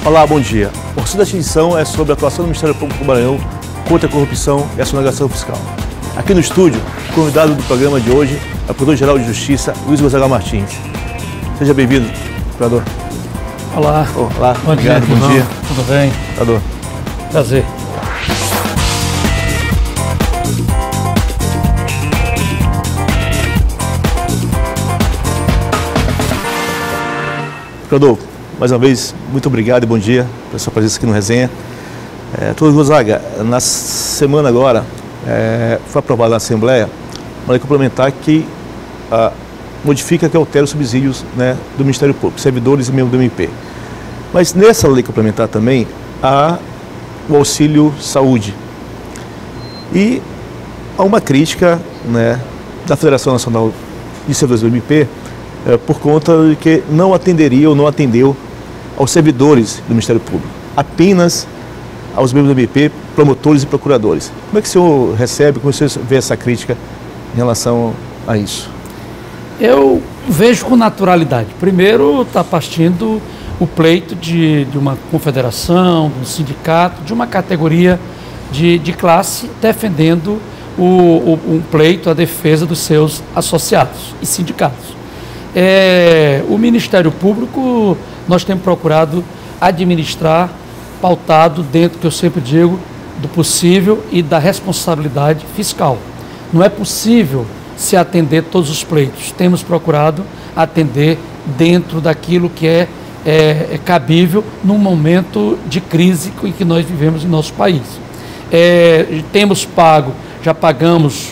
Olá, bom dia. O assunto desta edição é sobre a atuação do Ministério Público do Maranhão contra a corrupção e a sonegação fiscal. Aqui no estúdio, o convidado do programa de hoje é o Procurador-Geral de Justiça, Luiz Gonzaga Martins. Seja bem-vindo, procurador. Olá. Olá, bom obrigado, dia. bom dia. Tudo bem? Procurador. Prazer. Procurador, mais uma vez, muito obrigado e bom dia pela sua presença aqui no Resenha. Luiz Gonzaga, na semana agora, foi aprovada na Assembleia uma lei complementar que modifica, que altera os subsídios, né, do Ministério Público, servidores e membros do MP. Mas nessa lei complementar também há o auxílio saúde. E há uma crítica, né, da Federação Nacional de Servidores do MP por conta de que não atenderia ou não atendeu aos servidores do Ministério Público, apenas aos membros do MP, promotores e procuradores. Como é que o senhor recebe, como o senhor vê essa crítica em relação a isso? Eu vejo com naturalidade. Primeiro, está partindo o pleito de uma confederação, de um sindicato, de uma categoria de classe, defendendo um pleito, a defesa dos seus associados e sindicatos. O Ministério Público, nós temos procurado administrar pautado dentro, que eu sempre digo, do possível e da responsabilidade fiscal. Não é possível se atender todos os pleitos. Temos procurado atender dentro daquilo que é cabível num momento de crise em que nós vivemos em nosso país. Temos já pagamos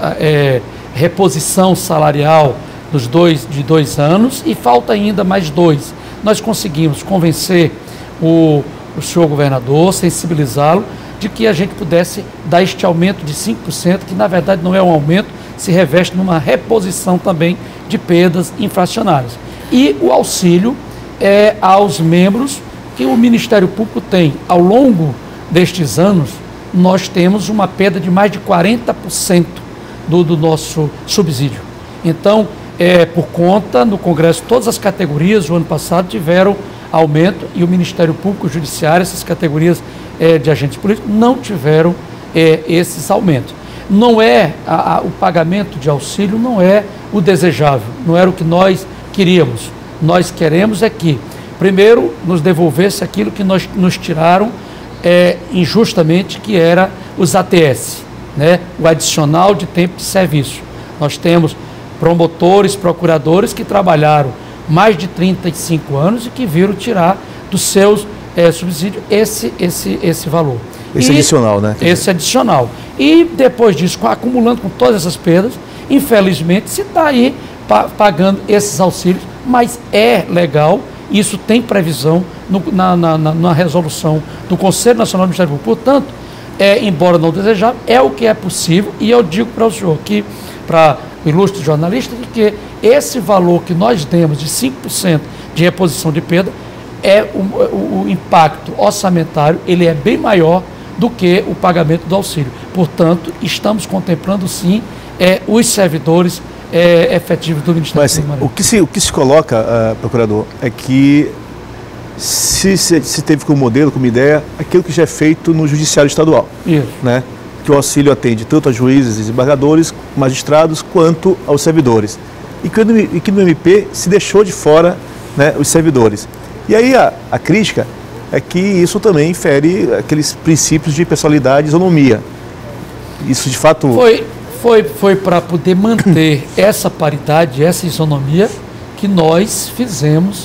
reposição salarial de 2 anos e falta ainda mais 2. Nós conseguimos convencer o senhor governador, sensibilizá-lo, de que a gente pudesse dar este aumento de 5%, que na verdade não é um aumento, se reveste numa reposição também de perdas inflacionárias. E o auxílio aos membros que o Ministério Público tem. Ao longo destes anos, nós temos uma perda de mais de 40% do nosso subsídio. Então, por conta, no Congresso, todas as categorias, o ano passado, tiveram aumento e o Ministério Público, o Judiciário, essas categorias de agentes políticos, não tiveram esses aumentos. Não o pagamento de auxílio não é o desejável, não era o que nós queríamos. Nós queremos que, primeiro, nos devolvesse aquilo que nos tiraram injustamente, que era os ATS, né? O adicional de tempo de serviço. Nós temos promotores, procuradores que trabalharam mais de 35 anos e que viram tirar dos seus subsídios esse valor. Adicional, né? Esse adicional. E depois disso, acumulando com todas essas perdas, infelizmente se está aí pagando esses auxílios, mas é legal, isso tem previsão na resolução do Conselho Nacional do Ministério Público. Portanto, embora não desejável, é o que é possível, e eu digo para o senhor que, para o ilustre jornalista, de que esse valor que nós demos de 5% de reposição de perda, o impacto orçamentário, ele é bem maior do que o pagamento do auxílio. Portanto, estamos contemplando sim os servidores efetivos do Ministério Público. Mas o que se coloca, procurador, é que se teve como modelo, como ideia, aquilo que já é feito no Judiciário Estadual. Isso. Né? Que o auxílio atende tanto a juízes, desembargadores, magistrados, quanto aos servidores. E que no MP se deixou de fora, né, os servidores. E aí a crítica é que isso também infere aqueles princípios de pessoalidade e isonomia. Isso de fato... Foi para poder manter essa paridade, essa isonomia, que nós fizemos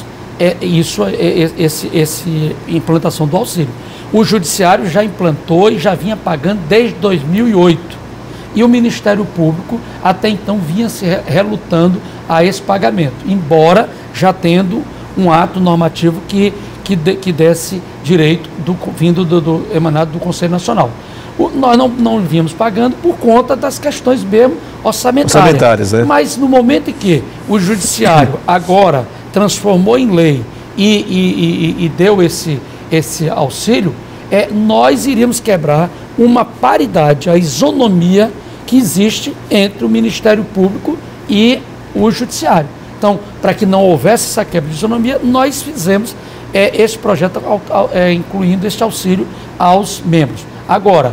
essa implantação do auxílio. O Judiciário já implantou e já vinha pagando desde 2008. E o Ministério Público até então vinha se relutando a esse pagamento, embora já tendo um ato normativo que desse direito emanado do Conselho Nacional. Nós não vínhamos pagando por conta das questões mesmo orçamentárias, né? Mas no momento em que o Judiciário agora transformou em lei e deu esse auxílio, nós iríamos quebrar uma paridade, a isonomia que existe entre o Ministério Público e o Judiciário. Então, para que não houvesse essa quebra de isonomia, nós fizemos esse projeto incluindo este auxílio aos membros. Agora,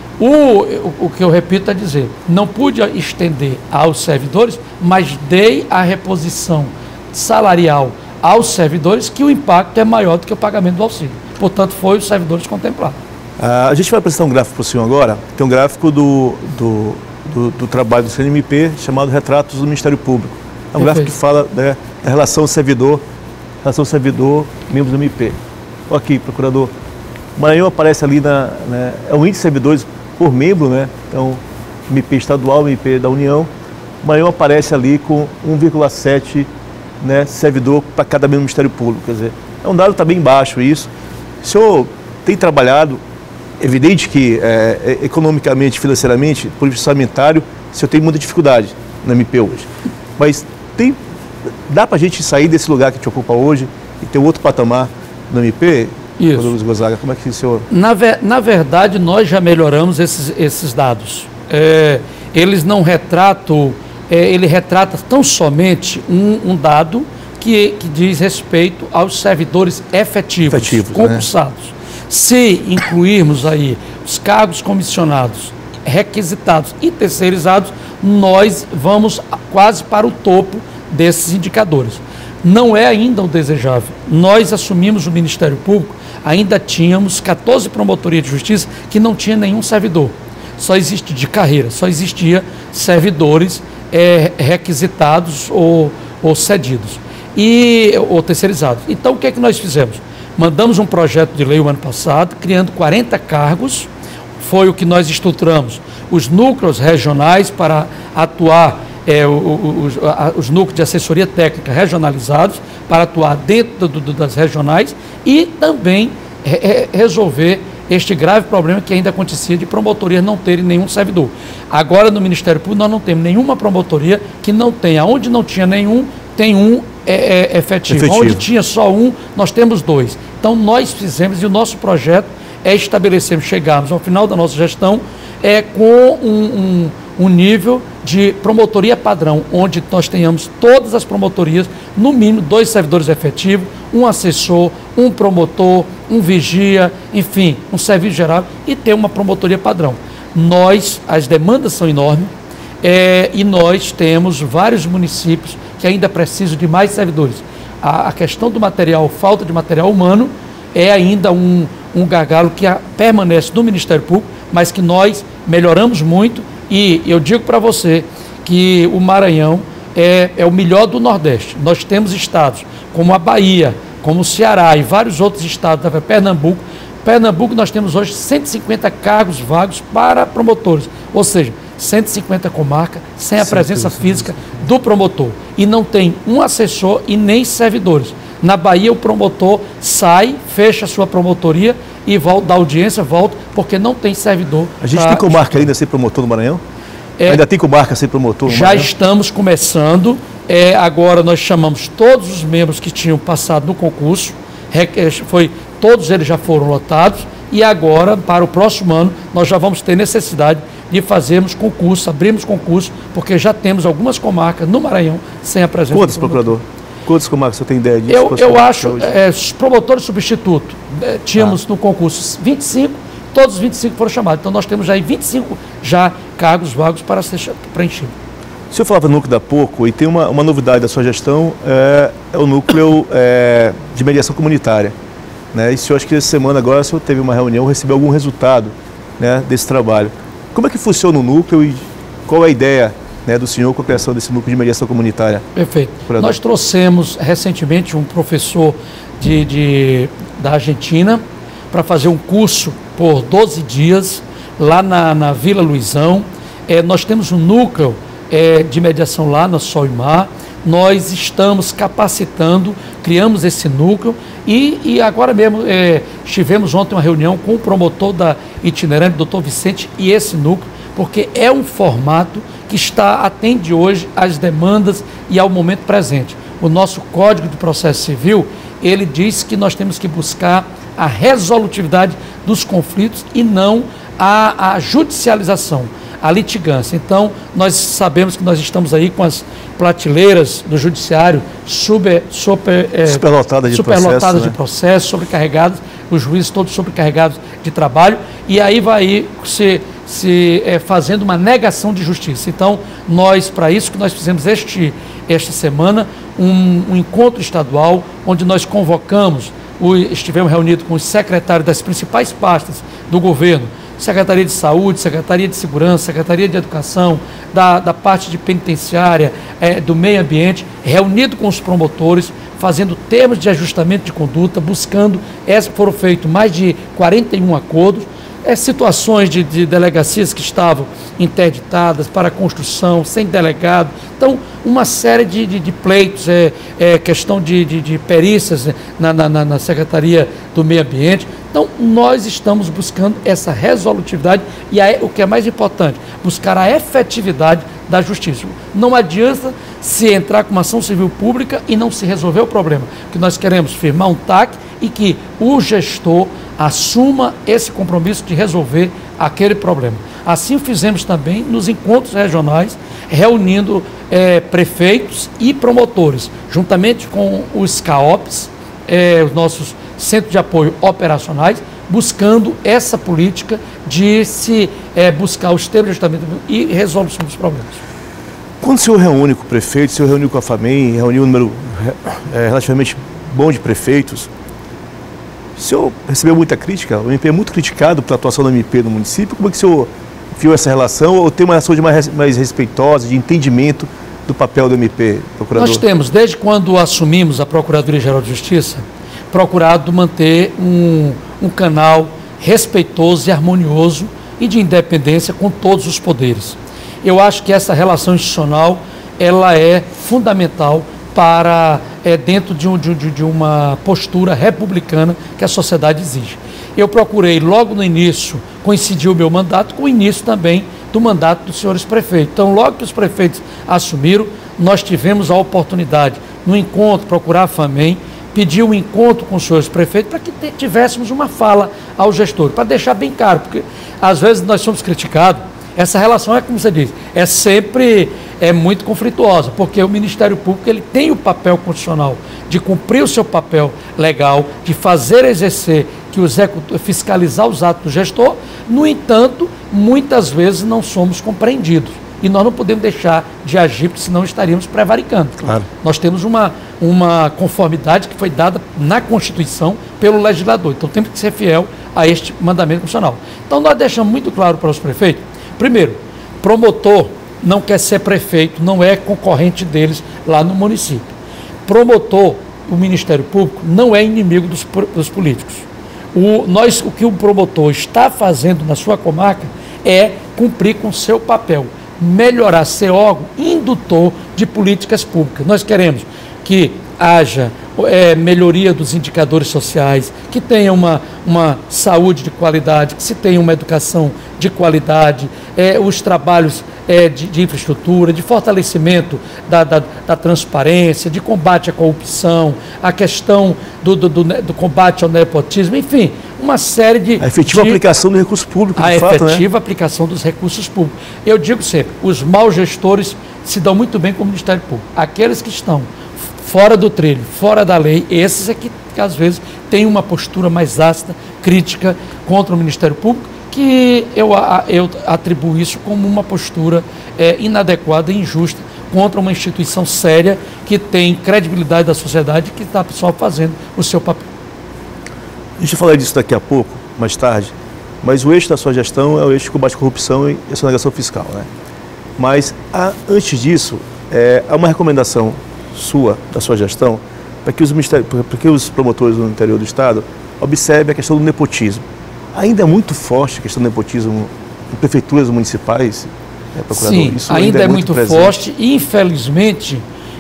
o que eu repito é dizer, não pude estender aos servidores, mas dei a reposição salarial aos servidores, que o impacto é maior do que o pagamento do auxílio. Portanto, foi os servidores contemplados. A gente vai apresentar um gráfico para o senhor agora, que é um gráfico do trabalho do CNMP, chamado Retratos do Ministério Público. É um gráfico que fala, né, da relação servidor, membros do MP. Olha aqui, procurador. O Maranhão aparece ali, é o índice de servidores por membro, né? Então, MP estadual, MP da União. O Maranhão aparece ali com 1,7, né, servidor para cada membro do Ministério Público. Quer dizer, é um dado que está bem baixo isso. O senhor tem trabalhado, evidente que economicamente, financeiramente, por orçamentário, o senhor tem muita dificuldade na MP hoje. Mas dá para a gente sair desse lugar que a gente ocupa hoje e ter outro patamar no MP? Isso. Luiz Gonzaga, como é que o senhor... Na verdade, nós já melhoramos esses dados. Eles não retratam, ele retrata tão somente um dado que diz respeito aos servidores efetivos concursados. Né? Se incluirmos aí os cargos comissionados, requisitados e terceirizados, nós vamos quase para o topo desses indicadores. Não é ainda o desejável. Nós assumimos o Ministério Público, ainda tínhamos 14 promotorias de justiça que não tinha nenhum servidor. Só existia de carreira, só existia servidores requisitados ou cedidos ou terceirizados. Então, o que é que nós fizemos? Mandamos um projeto de lei o ano passado, criando 40 cargos, foi o que nós estruturamos. Os núcleos regionais para atuar, os núcleos de assessoria técnica regionalizados, para atuar dentro das regionais e também resolver este grave problema que ainda acontecia de promotorias não terem nenhum servidor. Agora, no Ministério Público, nós não temos nenhuma promotoria que não tenha. Onde não tinha nenhum, tem um efetivo. Onde tinha só um, nós temos dois. Então, nós fizemos, e o nosso projeto estabelecermos, chegarmos ao final da nossa gestão com um nível de promotoria padrão, onde nós tenhamos todas as promotorias, no mínimo 2 servidores efetivos, um assessor, um promotor, um vigia, enfim, um serviço geral, e ter uma promotoria padrão. As demandas são enormes, e nós temos vários municípios que ainda precisam de mais servidores. A questão do material, falta de material humano, é ainda um gargalo que permanece no Ministério Público, mas que nós melhoramos muito, e eu digo para você que o Maranhão é o melhor do Nordeste. Nós temos estados como a Bahia, como o Ceará e vários outros estados, Pernambuco. Pernambuco, nós temos hoje 150 cargos vagos para promotores, ou seja, 150 comarcas sem a presença física do promotor. E não tem um assessor e nem servidores. Na Bahia, o promotor sai, fecha a sua promotoria e volta da audiência, volta, porque não tem servidor. A gente tem comarca ainda sem promotor no Maranhão? Ainda tem comarca sem promotor no Maranhão? Já estamos começando. Agora nós chamamos todos os membros que tinham passado no concurso, todos eles já foram lotados, e agora, para o próximo ano, nós já vamos ter necessidade de fazermos concurso, abrirmos concurso, porque já temos algumas comarcas no Maranhão sem a presença. Quantos, procurador? Quantos comarcas você tem ideia disso? Eu acho, promotores substitutos, tínhamos no concurso 25, todos os 25 foram chamados. Então nós temos já 25 cargos vagos para ser preenchidos. O senhor falava no núcleo da pouco, e tem uma novidade da sua gestão, é o núcleo de mediação comunitária. Né? E o senhor, acho que essa semana agora, o senhor teve uma reunião, recebeu algum resultado, né, desse trabalho. Como é que funciona o núcleo e qual é a ideia, né, do senhor com a criação desse núcleo de mediação comunitária? Perfeito. Nós trouxemos recentemente um professor da Argentina para fazer um curso por 12 dias lá na Vila Luizão. Nós temos um núcleo de mediação lá na Sol e Mar. Nós estamos capacitando, criamos esse núcleo e agora mesmo tivemos ontem uma reunião com o promotor da itinerante, doutor Vicente, e esse núcleo, porque é um formato que atende hoje às demandas e ao momento presente. O nosso Código de Processo Civil, ele diz que nós temos que buscar a resolutividade dos conflitos e não a judicialização. a litigância. Então, nós sabemos que nós estamos aí com as prateleiras do judiciário superlotadas de processo, sobrecarregadas, os juízes todos sobrecarregados de trabalho, e aí vai se fazendo uma negação de justiça. Então, para isso que nós fizemos esta semana, um encontro estadual, onde nós convocamos, estivemos reunidos com os secretários das principais pastas do governo, Secretaria de Saúde, Secretaria de Segurança, Secretaria de Educação, da parte de penitenciária, do meio ambiente, reunido com os promotores, fazendo termos de ajustamento de conduta, buscando, foram feitos mais de 41 acordos, situações de delegacias que estavam interditadas para construção, sem delegado. Então, uma série de pleitos, questão de perícias na Secretaria do Meio Ambiente. Então, nós estamos buscando essa resolutividade e o que é mais importante, buscar a efetividade da justiça. Não adianta se entrar com uma ação civil pública e não se resolver o problema. O que nós queremos firmar um TAC e que o gestor assuma esse compromisso de resolver aquele problema. Assim fizemos também nos encontros regionais, reunindo prefeitos e promotores, juntamente com os CAOPs, os nossos centros de apoio operacionais, buscando essa política de se buscar os termos de ajustamento e resolução dos problemas. Quando o senhor reúne com o prefeito, o senhor reuniu com a FAMEM, reuniu um número relativamente bom de prefeitos, o senhor recebeu muita crítica? O MP é muito criticado pela atuação do MP no município. Como é que o senhor viu essa relação? Ou tem uma relação mais respeitosa, de entendimento do papel do MP, procurador? Nós temos, desde quando assumimos a Procuradoria-Geral de Justiça, procurado manter um canal respeitoso e harmonioso e de independência com todos os poderes. Eu acho que essa relação institucional ela é fundamental para dentro de uma postura republicana que a sociedade exige. Eu procurei logo no início, coincidiu o meu mandato com o início também do mandato dos senhores prefeitos. Então, logo que os prefeitos assumiram, nós tivemos a oportunidade, no encontro, procurar a FAMEM, pedir um encontro com os senhores prefeitos para que tivéssemos uma fala ao gestor, para deixar bem claro, porque às vezes nós somos criticados. Essa relação como você diz, sempre muito conflituosa, porque o Ministério Público ele tem o papel constitucional de cumprir o seu papel legal, de exercer, fiscalizar os atos do gestor. No entanto, muitas vezes não somos compreendidos. E nós não podemos deixar de agir, porque senão estaríamos prevaricando. Claro. Nós temos uma conformidade que foi dada na Constituição pelo legislador. Então temos que ser fiel a este mandamento constitucional. Então nós deixamos muito claro para os prefeitos. Primeiro, promotor não quer ser prefeito, não é concorrente deles lá no município. Promotor, o Ministério Público, não é inimigo dos políticos. O que o promotor está fazendo na sua comarca é cumprir com o seu papel, melhorar, ser órgão indutor de políticas públicas. Nós queremos que haja melhoria dos indicadores sociais, que tenha uma saúde de qualidade, que se tenha uma educação de qualidade, os trabalhos de infraestrutura, de fortalecimento da transparência, de combate à corrupção, a questão do combate ao nepotismo, enfim, uma série de... A efetiva aplicação do recurso público, de fato, né? A efetiva aplicação dos recursos públicos. Eu digo sempre, os maus gestores se dão muito bem com o Ministério Público. Aqueles que estão fora do trilho, fora da lei, esses é que às vezes têm uma postura mais ácida, crítica contra o Ministério Público, que eu atribuo isso como uma postura inadequada e injusta contra uma instituição séria que tem credibilidade da sociedade e que está só fazendo o seu papel. A gente vai falar disso daqui a pouco, mais tarde, mas o eixo da sua gestão é o eixo de combate à corrupção e a sonegação fiscal, né? Mas antes disso, há uma recomendação da sua gestão, para que os promotores do interior do Estado observem a questão do nepotismo. Ainda é muito forte a questão do nepotismo em prefeituras municipais, procurador? Sim, isso ainda é muito forte e, infelizmente,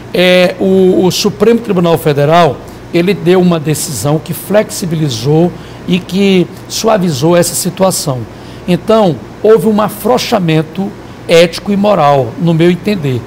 o Supremo Tribunal Federal ele deu uma decisão que flexibilizou e que suavizou essa situação. Então, houve um afrouxamento ético e moral, no meu entender.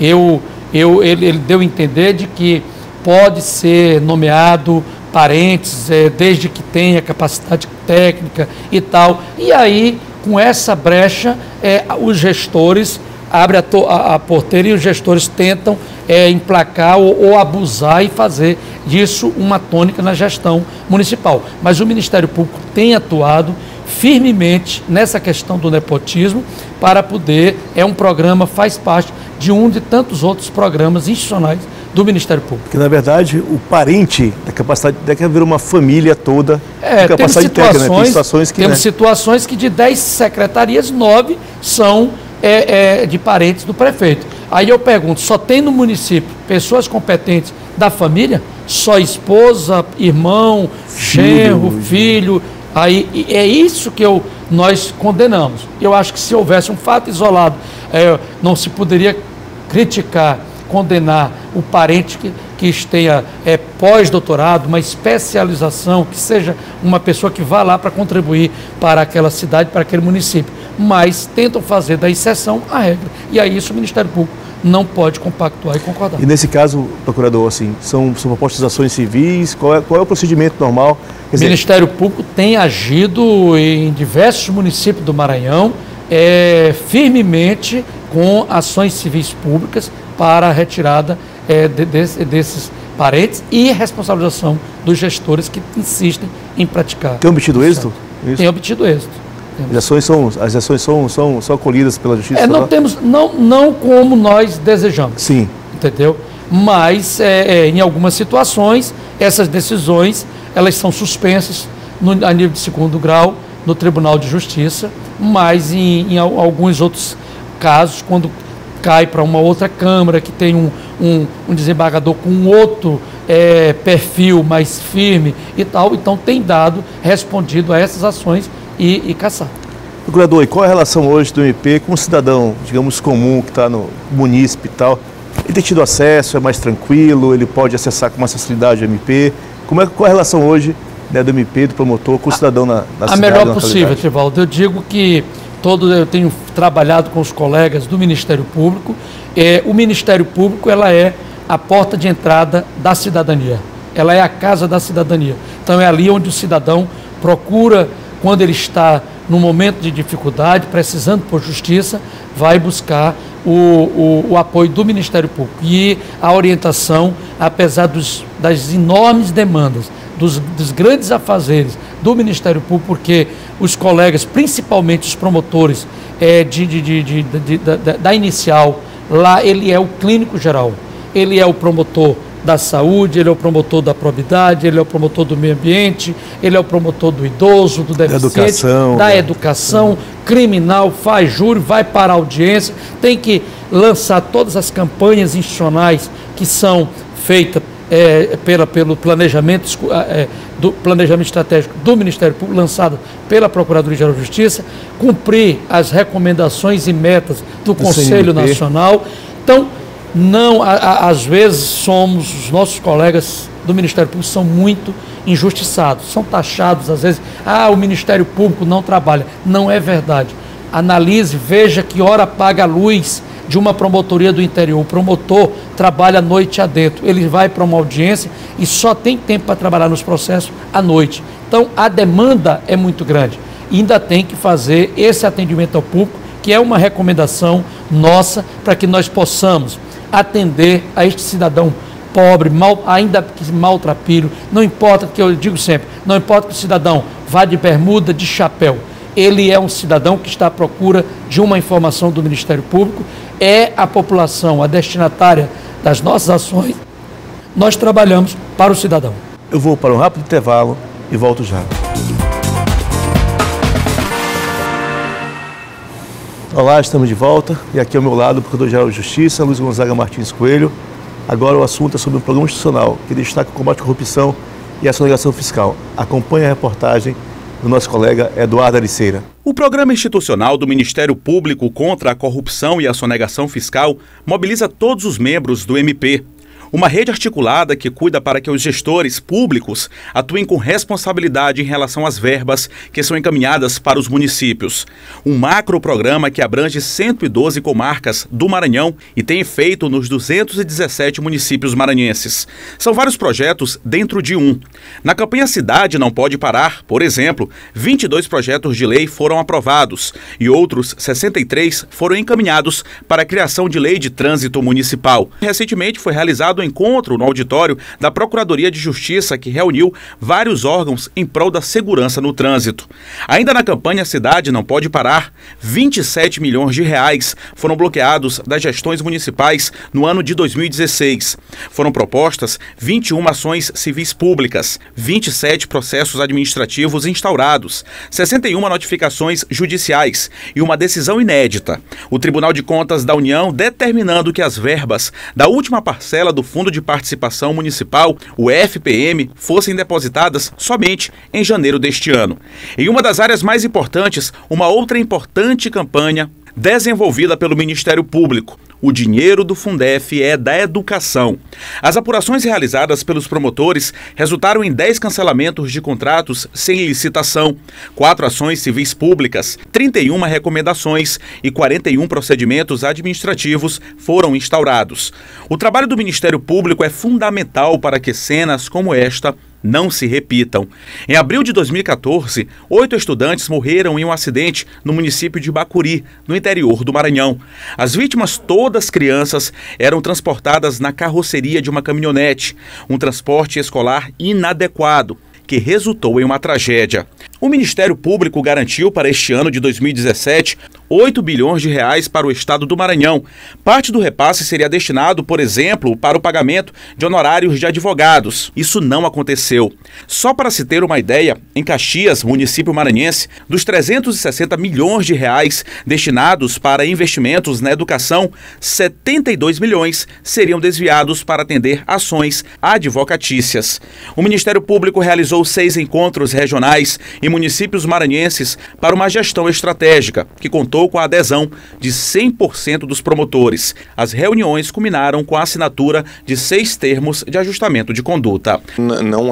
Ele deu a entender de que pode ser nomeado parentes, desde que tenha capacidade técnica e tal. E aí, com essa brecha, os gestores abrem a porteira e os gestores tentam emplacar ou abusar e fazer disso uma tônica na gestão municipal. Mas o Ministério Público tem atuado firmemente nessa questão do nepotismo para poder, um programa, faz parte de um de tantos outros programas institucionais do Ministério Público. Porque, na verdade, o parente da capacidade deve haver uma família toda de capacidade técnica, né? Temos situações que de 10 secretarias, 9 são de parentes do prefeito. Aí eu pergunto, só tem no município pessoas competentes da família? Só esposa, irmão, genro, filho. Aí é isso que nós condenamos. Eu acho que se houvesse um fato isolado, não se poderia criticar, condenar o parente que tenha pós-doutorado, uma especialização, que seja uma pessoa que vá lá para contribuir para aquela cidade, para aquele município. Mas tentam fazer da exceção a regra. E aí isso o Ministério Público não pode compactuar e concordar. E nesse caso, procurador, assim, são propostas de ações civis? Qual é o procedimento normal? O Ministério Público tem agido em diversos municípios do Maranhão, firmemente com ações civis públicas para a retirada desses parentes e responsabilização dos gestores que insistem em praticar. Tem obtido êxito? Tem obtido êxito. As ações são acolhidas pela Justiça? Não como nós desejamos. Sim. Entendeu? Mas, em algumas situações, essas decisões, elas são suspensas a nível de 2º grau no Tribunal de Justiça, mas em alguns outros casos, quando cai para uma outra Câmara, que tem um desembargador com um outro perfil mais firme e tal, então tem respondido a essas ações e caçar. Procurador, e qual é a relação hoje do MP com o cidadão, digamos, comum, que está no munícipe e tal? Ele tem tido acesso, é mais tranquilo, ele pode acessar com mais facilidade o MP? Qual é a relação hoje, né, do MP, do promotor, com o cidadão na cidade? A melhor possível, Etivaldo. Eu digo que eu tenho trabalhado com os colegas do Ministério Público. O Ministério Público, ela é a porta de entrada da cidadania. Ela é a casa da cidadania. Então é ali onde o cidadão procura, quando ele está num momento de dificuldade, precisando por justiça, vai buscar o apoio do Ministério Público. E a orientação, apesar das enormes demandas, dos grandes afazeres do Ministério Público, porque os colegas, principalmente os promotores da inicial, lá ele é o clínico geral, ele é o promotor da saúde, ele é o promotor da probidade, ele é o promotor do meio ambiente, ele é o promotor do idoso, do deficiente, da educação, criminal, faz júri, vai para a audiência, tem que lançar todas as campanhas institucionais que são feitas pelo planejamento estratégico do Ministério Público, lançado pela Procuradoria-Geral de Justiça, cumprir as recomendações e metas do Conselho Nacional. Então, às vezes os nossos colegas do Ministério Público são muito injustiçados, são taxados às vezes, o Ministério Público não trabalha. Não é verdade. Analise, veja que hora apaga a luz de uma promotoria do interior. O promotor trabalha noite adentro, ele vai para uma audiência e só tem tempo para trabalhar nos processos à noite. Então a demanda é muito grande e ainda tem que fazer esse atendimento ao público, que é uma recomendação nossa para que nós possamos atender a este cidadão pobre, ainda que maltrapilho. Não importa, que eu digo sempre, não importa que o cidadão vá de bermuda, de chapéu, ele é um cidadão que está à procura de uma informação do Ministério Público, é a população, a destinatária das nossas ações. Nós trabalhamos para o cidadão. Eu vou para um rápido intervalo e volto já. Olá, estamos de volta e aqui ao meu lado o Procurador-Geral de Justiça, Luiz Gonzaga Martins Coelho. Agora o assunto é sobre um programa institucional que destaca o combate à corrupção e a sonegação fiscal. Acompanhe a reportagem do nosso colega Eduardo Ariceira. O Programa Institucional do Ministério Público contra a Corrupção e a Sonegação Fiscal mobiliza todos os membros do MP. uma rede articulada que cuida para que os gestores públicos atuem com responsabilidade em relação às verbas que são encaminhadas para os municípios. Um macro-programa que abrange 112 comarcas do Maranhão e tem efeito nos 217 municípios maranhenses. São vários projetos dentro de um. Na campanha Cidade Não Pode Parar, por exemplo, 22 projetos de lei foram aprovados e outros 63 foram encaminhados para a criação de lei de trânsito municipal. Recentemente foi realizado um encontro no auditório da Procuradoria de Justiça que reuniu vários órgãos em prol da segurança no trânsito. Ainda na campanha Cidade Não Pode Parar, 27 milhões de reais foram bloqueados das gestões municipais no ano de 2016. Foram propostas 21 ações civis públicas, 27 processos administrativos instaurados, 61 notificações judiciais e uma decisão inédita. O Tribunal de Contas da União determinando que as verbas da última parcela do Fundo de Participação Municipal, o FPM, fossem depositadas somente em janeiro deste ano. Em uma das áreas mais importantes, uma outra importante campanha desenvolvida pelo Ministério Público. O dinheiro do Fundef é da educação. As apurações realizadas pelos promotores resultaram em 10 cancelamentos de contratos sem licitação, 4 ações civis públicas, 31 recomendações e 41 procedimentos administrativos foram instaurados. O trabalho do Ministério Público é fundamental para que cenas como esta não se repitam. Em abril de 2014, 8 estudantes morreram em um acidente no município de Bacuri, no interior do Maranhão. As vítimas, todas crianças, eram transportadas na carroceria de uma caminhonete, um transporte escolar inadequado, que resultou em uma tragédia. O Ministério Público garantiu para este ano de 2017 8 bilhões de reais para o estado do Maranhão. Parte do repasse seria destinado, por exemplo, para o pagamento de honorários de advogados. Isso não aconteceu. Só para se ter uma ideia, em Caxias, município maranhense, dos 360 milhões de reais destinados para investimentos na educação, 72 milhões seriam desviados para atender ações advocatícias. O Ministério Público realizou 6 encontros regionais em municípios maranhenses para uma gestão estratégica, que contou com a adesão de 100% dos promotores. As reuniões culminaram com a assinatura de 6 termos de ajustamento de conduta. Não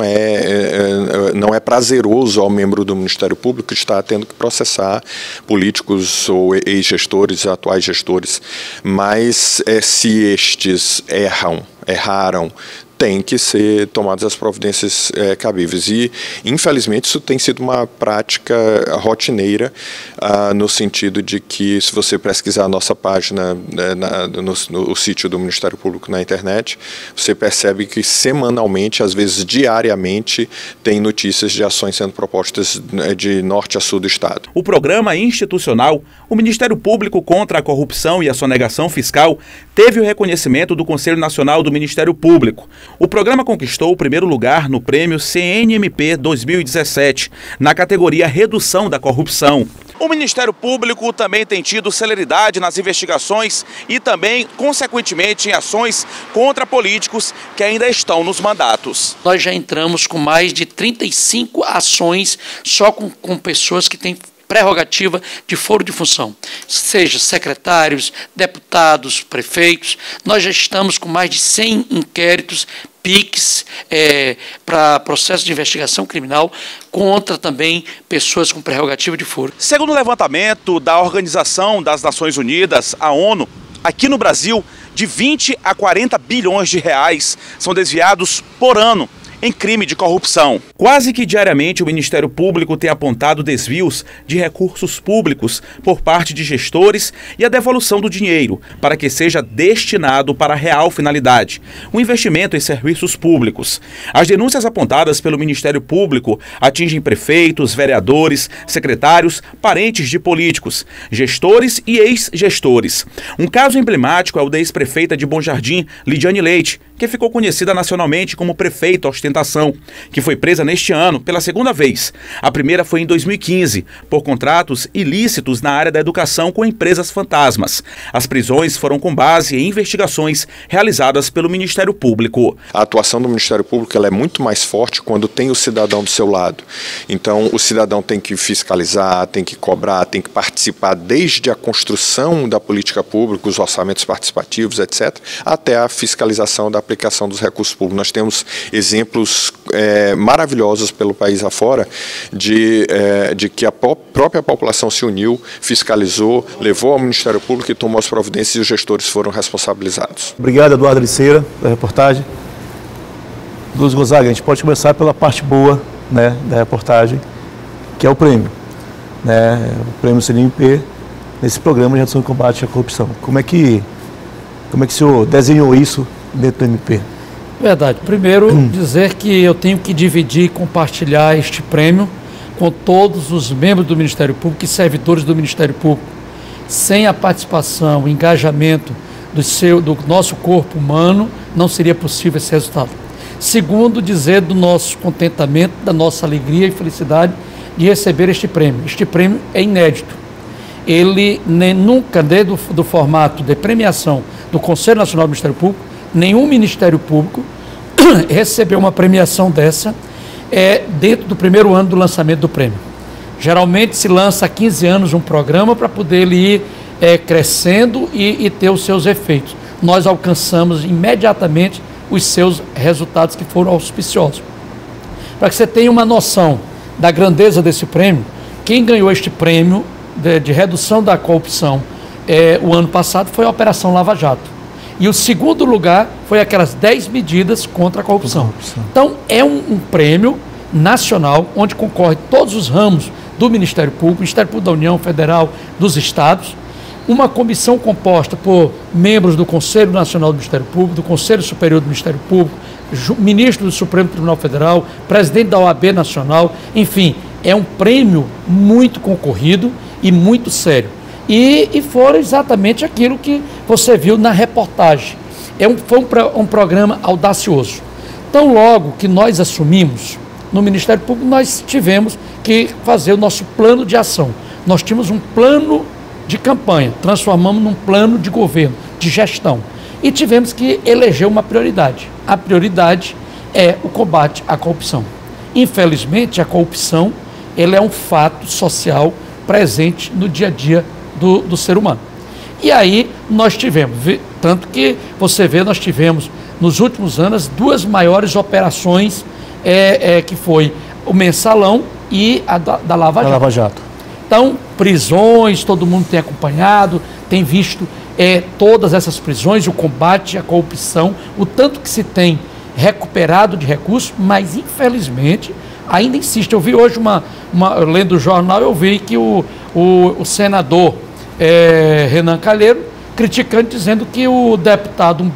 é prazeroso ao membro do Ministério Público estar tendo que processar políticos ou ex-gestores, atuais gestores, mas se estes erraram, tem que ser tomadas as providências cabíveis. E, infelizmente, isso tem sido uma prática rotineira, no sentido de que, se você pesquisar a nossa página no sítio do Ministério Público na internet, você percebe que semanalmente, às vezes diariamente, tem notícias de ações sendo propostas de norte a sul do estado. O programa institucional, o Ministério Público contra a Corrupção e a Sonegação Fiscal, teve o reconhecimento do Conselho Nacional do Ministério Público. O programa conquistou o primeiro lugar no prêmio CNMP 2017, na categoria Redução da Corrupção. O Ministério Público também tem tido celeridade nas investigações e também, consequentemente, em ações contra políticos que ainda estão nos mandatos. Nós já entramos com mais de 35 ações só com pessoas que têm prerrogativa de foro de função, seja secretários, deputados, prefeitos. Nós já estamos com mais de 100 inquéritos, PICs, para processo de investigação criminal contra também pessoas com prerrogativa de foro. Segundo o levantamento da Organização das Nações Unidas, a ONU, aqui no Brasil, de 20 a 40 bilhões de reais são desviados por ano em crime de corrupção. Quase que diariamente o Ministério Público tem apontado desvios de recursos públicos por parte de gestores e a devolução do dinheiro para que seja destinado para a real finalidade, o investimento em serviços públicos. As denúncias apontadas pelo Ministério Público atingem prefeitos, vereadores, secretários, parentes de políticos, gestores e ex-gestores. Um caso emblemático é o da ex-prefeita de Bom Jardim, Lidiane Leite, que ficou conhecida nacionalmente como prefeita ostentativa Alimentação, que foi presa neste ano pela segunda vez. A primeira foi em 2015, por contratos ilícitos na área da educação com empresas fantasmas. As prisões foram com base em investigações realizadas pelo Ministério Público. A atuação do Ministério Público ela é muito mais forte quando tem o cidadão do seu lado. Então, o cidadão tem que fiscalizar, tem que cobrar, tem que participar desde a construção da política pública, os orçamentos participativos, etc., até a fiscalização da aplicação dos recursos públicos. Nós temos exemplos maravilhosos pelo país afora de que a própria população se uniu, fiscalizou, levou ao Ministério Público e tomou as providências e os gestores foram responsabilizados. Obrigado, Eduardo Liceira, da reportagem. Luiz Gonzaga, a gente pode começar pela parte boa, né, da reportagem, que é o prêmio, né, o prêmio CNMP, nesse programa de redução e combate à corrupção. Como é que o senhor desenhou isso dentro do MP? Verdade. Primeiro, dizer que eu tenho que dividir e compartilhar este prêmio com todos os membros do Ministério Público e servidores do Ministério Público. Sem a participação, o engajamento do nosso corpo humano, não seria possível esse resultado. Segundo, dizer do nosso contentamento, da nossa alegria e felicidade de receber este prêmio. Este prêmio é inédito. Ele nunca, desde do formato de premiação do Conselho Nacional do Ministério Público, nenhum Ministério Público recebeu uma premiação dessa dentro do primeiro ano do lançamento do prêmio. Geralmente se lança há 15 anos um programa para poder ele ir crescendo e ter os seus efeitos. Nós alcançamos imediatamente os seus resultados que foram auspiciosos. Para que você tenha uma noção da grandeza desse prêmio, quem ganhou este prêmio de redução da corrupção o ano passado foi a Operação Lava Jato. E o segundo lugar foi aquelas 10 medidas contra a corrupção. Então, é um prêmio nacional, onde concorrem todos os ramos do Ministério Público, Ministério Público da União Federal, dos Estados, uma comissão composta por membros do Conselho Nacional do Ministério Público, do Conselho Superior do Ministério Público, ministro do Supremo Tribunal Federal, presidente da OAB Nacional, enfim, é um prêmio muito concorrido e muito sério. E foram exatamente aquilo que você viu na reportagem. Foi um programa audacioso. Tão logo que nós assumimos, no Ministério Público, nós tivemos que fazer o nosso plano de ação. Nós tínhamos um plano de campanha, transformamos num plano de governo, de gestão. E tivemos que eleger uma prioridade. A prioridade é o combate à corrupção. Infelizmente, a corrupção ela é um fato social presente no dia a dia do ser humano. E aí nós tivemos, tanto que você vê, nós tivemos nos últimos anos duas maiores operações, que foi o Mensalão e a da Lava Jato. Então, prisões, todo mundo tem acompanhado, tem visto todas essas prisões, o combate à corrupção, o tanto que se tem recuperado de recursos, mas infelizmente ainda insiste. Eu vi hoje lendo o jornal, eu vi que o senador Renan Calheiro criticando, dizendo que o deputado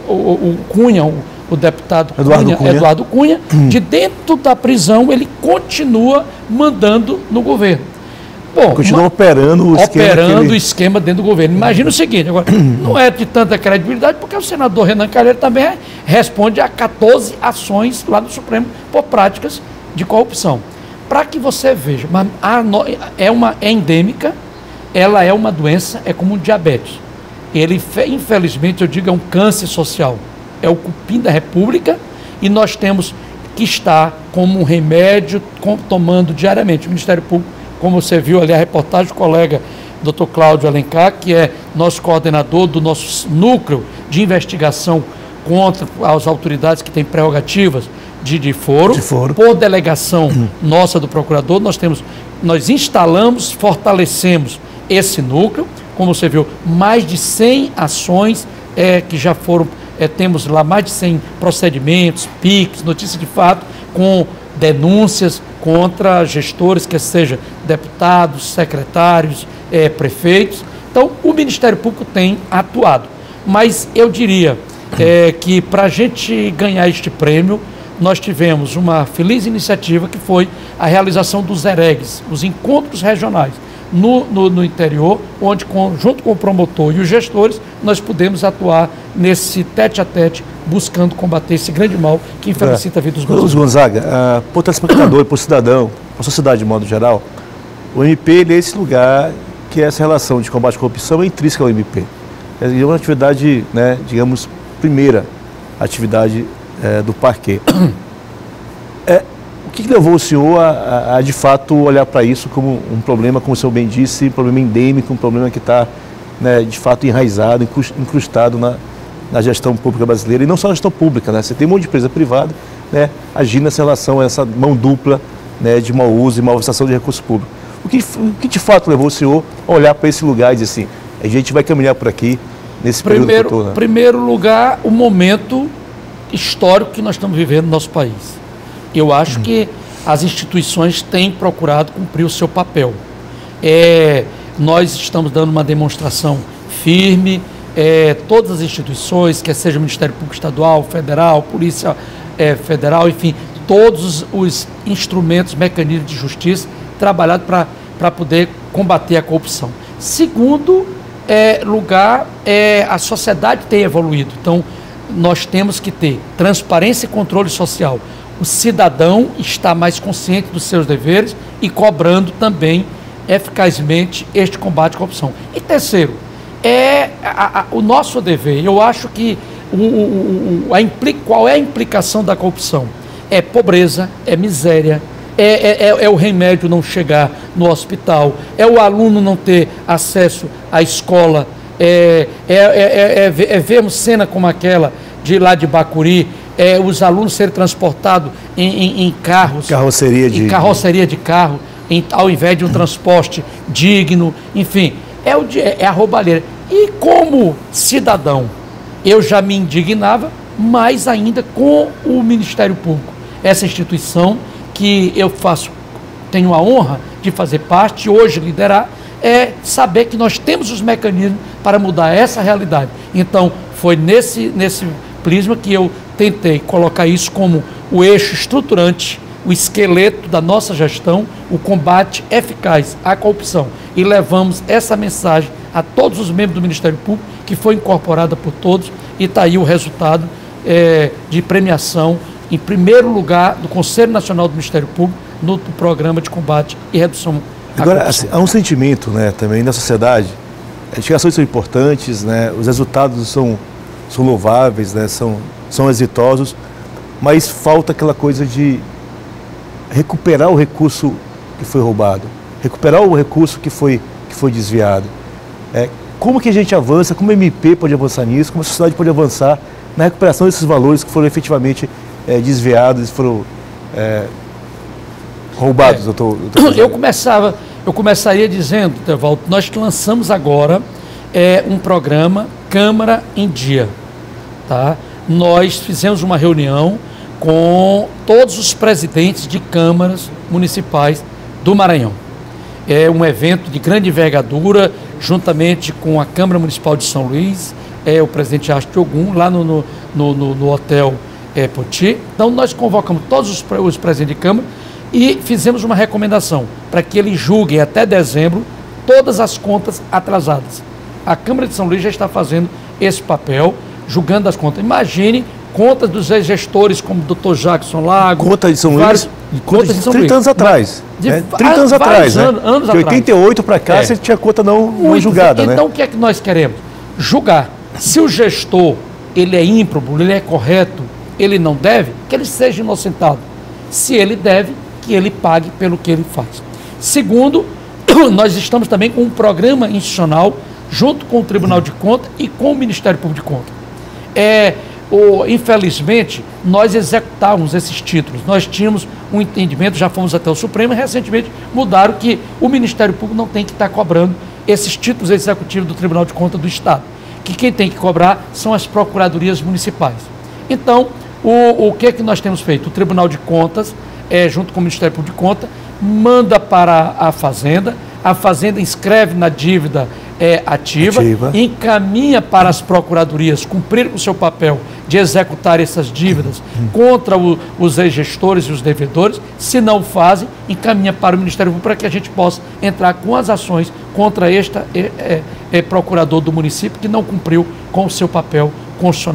o deputado Eduardo Cunha, de dentro da prisão, ele continua mandando no governo. Bom, continua operando o esquema dentro do governo. Imagina o seguinte, agora, não é de tanta credibilidade, porque o senador Renan Calheiro também responde a 14 ações lá no Supremo por práticas de corrupção. Para que você veja, mas é endêmica, ela é uma doença, é como um diabetes. Ele, infelizmente, eu digo, é um câncer social. É o cupim da República e nós temos que estar como um remédio, tomando diariamente. O Ministério Público, como você viu ali a reportagem, o colega Dr. Cláudio Alencar, que é nosso coordenador do nosso núcleo de investigação contra as autoridades que têm prerrogativas de foro, por delegação nossa do procurador, nós instalamos, fortalecemos esse núcleo, como você viu, mais de 100 ações que já foram, temos lá mais de 100 procedimentos, PICs, notícias de fato, com denúncias contra gestores, que seja deputados, secretários, prefeitos. Então, o Ministério Público tem atuado. Mas eu diria que para a gente ganhar este prêmio, nós tivemos uma feliz iniciativa que foi a realização dos EREGs, os encontros regionais no interior, onde junto com o promotor e os gestores nós pudemos atuar nesse tete-a-tete buscando combater esse grande mal que infelicita a vida dos brasileiros. Gonzaga, para o telespectador, para o cidadão, para a sociedade de modo geral, o MP ele é esse lugar que essa relação de combate à corrupção é intrínseca ao MP. É uma atividade, né, digamos, primeira atividade do parquê. O que levou o senhor a de fato olhar para isso como um problema, como o senhor bem disse, um problema endêmico, um problema que está, né, de fato enraizado, incrustado na gestão pública brasileira, e não só na gestão pública, né? Você tem um monte de empresa privada, né, agindo nessa relação, essa mão dupla, né, de mau uso e malversação de recursos públicos. O que de fato levou o senhor a olhar para esse lugar e dizer assim, a gente vai caminhar por aqui nesse período que eu estou, né? Primeiro lugar, o momento histórico que nós estamos vivendo no nosso país. Eu acho que as instituições têm procurado cumprir o seu papel. Nós estamos dando uma demonstração firme, todas as instituições, quer seja o Ministério Público Estadual, Federal, Polícia Federal, enfim, todos os instrumentos, mecanismos de justiça trabalhados para poder combater a corrupção. Segundo lugar, a sociedade tem evoluído. Então, nós temos que ter transparência e controle social. O cidadão está mais consciente dos seus deveres e cobrando também eficazmente este combate à corrupção. E terceiro, o nosso dever. Eu acho que qual é a implicação da corrupção? É pobreza, é miséria, é o remédio não chegar no hospital, é o aluno não ter acesso à escola, vermos cena como aquela de lá de Bacuri, os alunos serem transportados em carros, carroceria de carro, ao invés de um transporte digno, enfim, é a roubalheira. E como cidadão, eu já me indignava, mais ainda com o Ministério Público, essa instituição que eu tenho a honra de fazer parte, hoje liderar, saber que nós temos os mecanismos para mudar essa realidade. Então, foi nesse prisma que eu tentei colocar isso como o eixo estruturante, o esqueleto da nossa gestão, o combate eficaz à corrupção. E levamos essa mensagem a todos os membros do Ministério Público, que foi incorporada por todos, e está aí o resultado de premiação, em primeiro lugar, do Conselho Nacional do Ministério Público, no programa de combate e redução à corrupção. Agora, assim, há um sentimento, né, também na sociedade, as investigações são importantes, né, os resultados são louváveis, né, são exitosos, mas falta aquela coisa de recuperar o recurso que foi roubado, recuperar o recurso que foi desviado. Como que a gente avança, como o MP pode avançar nisso, como a sociedade pode avançar na recuperação desses valores que foram efetivamente desviados, foram roubados? Eu começaria dizendo, Teovaldo, nós lançamos agora um programa Câmara em Dia. Tá? Nós fizemos uma reunião com todos os presidentes de câmaras municipais do Maranhão. É um evento de grande envergadura, juntamente com a Câmara Municipal de São Luís, o presidente Astro Ogum, lá no Hotel Poti. Então, nós convocamos todos os presidentes de Câmara e fizemos uma recomendação para que eles julguem até dezembro todas as contas atrasadas. A Câmara de São Luís já está fazendo esse papel, julgando as contas. Imagine contas dos ex-gestores como o Dr. Jackson Lago. Conta de São Luís, conta de 30 anos atrás. 30 anos atrás, né? Anos de 88 para cá, você tinha conta não julgada, né? Então, o que é que nós queremos? Julgar. Se o gestor, ele é ímprobo, ele é correto, ele não deve, que ele seja inocentado. Se ele deve, que ele pague pelo que ele faz. Segundo, nós estamos também com um programa institucional junto com o Tribunal de Contas e com o Ministério Público de Contas. Infelizmente, nós executávamos esses títulos. Nós tínhamos um entendimento, já fomos até o Supremo e recentemente mudaram que o Ministério Público não tem que estar cobrando esses títulos executivos do Tribunal de Contas do Estado, que quem tem que cobrar são as procuradorias municipais. Então, o que é que nós temos feito? O Tribunal de Contas, junto com o Ministério Público de Contas, manda para a Fazenda inscreve na dívida ativa, encaminha para as procuradorias cumprir o seu papel de executar essas dívidas contra os ex-gestores e os devedores. Se não fazem, encaminha para o Ministério Público para que a gente possa entrar com as ações contra este procurador do município que não cumpriu com o seu papel constitucional.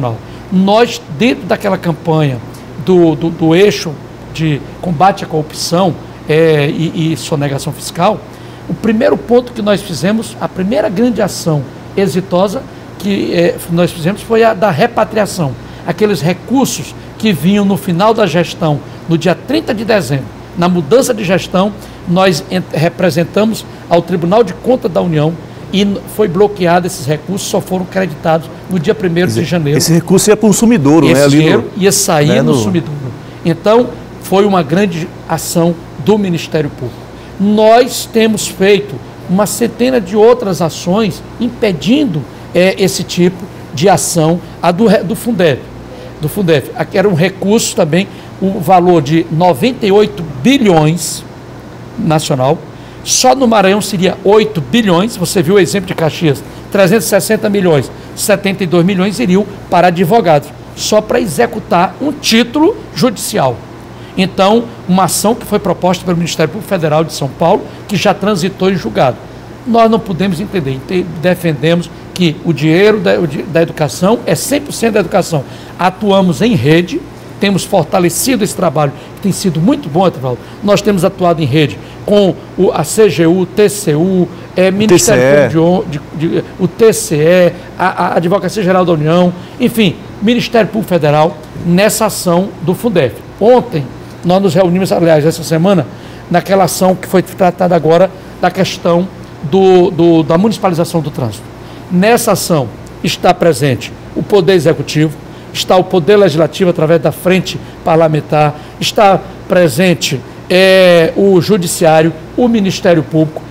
Nós, dentro daquela campanha do eixo de combate à corrupção e sonegação fiscal, o primeiro ponto que nós fizemos, a primeira grande ação exitosa que nós fizemos foi a da repatriação. Aqueles recursos que vinham no final da gestão, no dia 30 de dezembro, na mudança de gestão, nós representamos ao Tribunal de Contas da União e foi bloqueado esses recursos, só foram creditados no dia 1º de janeiro. Esse recurso ia para o sumidouro, né? Esse dinheiro ia sair no sumidouro. Então, foi uma grande ação do Ministério Público. Nós temos feito uma centena de outras ações impedindo esse tipo de ação, a do Fundef. Aqui era um recurso também, o valor de 98 bilhões nacional, só no Maranhão seria 8 bilhões, você viu o exemplo de Caxias, 360 milhões, 72 milhões iriam para advogados, só para executar um título judicial. Então, uma ação que foi proposta pelo Ministério Público Federal de São Paulo, que já transitou em julgado. Nós não podemos entender, defendemos que o dinheiro da educação é 100% da educação. Atuamos em rede, temos fortalecido esse trabalho, que tem sido muito bom, Etevaldo. Nós temos atuado em rede com a CGU, o TCU, Ministério Público, o TCE, a Advocacia Geral da União, enfim, Ministério Público Federal, nessa ação do Fundef. Ontem, nós nos reunimos, aliás, essa semana, naquela ação que foi tratada agora, da questão da municipalização do trânsito. Nessa ação está presente o Poder Executivo, está o Poder Legislativo através da Frente Parlamentar, está presente o Judiciário, o Ministério Público,